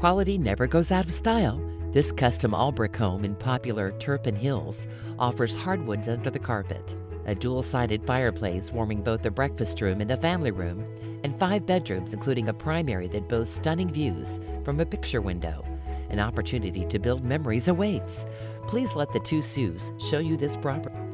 quality never goes out of style, this custom all-brick home in popular Turpin Hills offers hardwoods under the carpet, a dual-sided fireplace warming both the breakfast room and the family room, and 5 bedrooms including a primary that boasts stunning views from a picture window. An opportunity to build memories awaits. Please let the 2 Sues show you this property.